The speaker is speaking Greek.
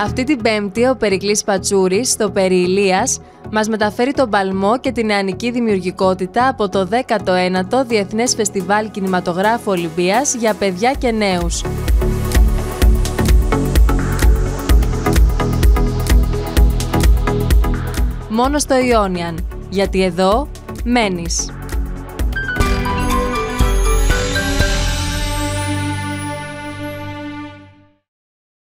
Αυτή την Πέμπτη ο Περικλής Πατσούρης στο Περί Ηλίας μας μεταφέρει τον παλμό και την νεανική δημιουργικότητα από το 19ο Διεθνές Φεστιβάλ Κινηματογράφου Ολυμπίας για παιδιά και νέους. Μόνο στο Ιόνιαν, γιατί εδώ μένεις.